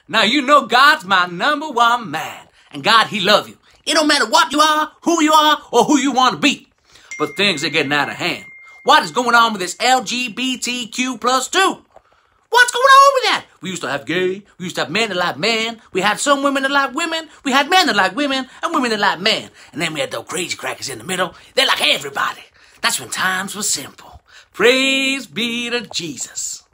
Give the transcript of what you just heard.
Now you know God's my #1 man. And God, he love you. It don't matter what you are, or who you want to be. But things are getting out of hand. What is going on with this LGBTQ+2? What's going on with that? We used to have gay. We used to have men that like men. We had some women that like women. We had men that like women and women that like men. And then we had those crazy crackers in the middle. They like everybody. That's when times were simple. Praise be to Jesus.